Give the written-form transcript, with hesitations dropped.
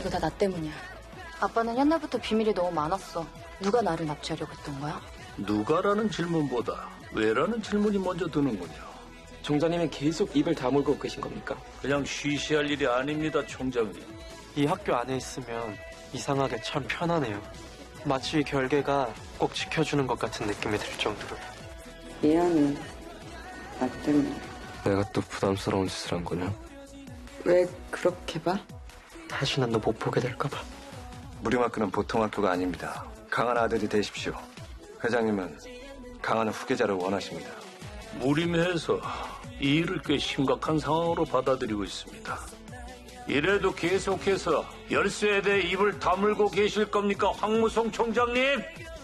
이거 다 나 때문이야. 아빠는 옛날부터 비밀이 너무 많았어. 누가 나를 납치하려고 했던 거야? 누가라는 질문보다 왜라는 질문이 먼저 드는군요. 총장님이 계속 입을 다물고 계신 겁니까? 그냥 쉬쉬할 일이 아닙니다, 총장님. 이 학교 안에 있으면 이상하게 참 편하네요. 마치 이 결계가 꼭 지켜주는 것 같은 느낌이 들 정도로. 미안해. 나 때문에. 내가 또 부담스러운 짓을 한 거냐? 왜 그렇게 봐? 다시는 너 못 보게 될까 봐. 무림학교는 보통 학교가 아닙니다. 강한 아들이 되십시오. 회장님은 강한 후계자를 원하십니다. 무림해서 이 일을 꽤 심각한 상황으로 받아들이고 있습니다. 이래도 계속해서 열쇠에 대해 입을 다물고 계실 겁니까, 황무송 총장님?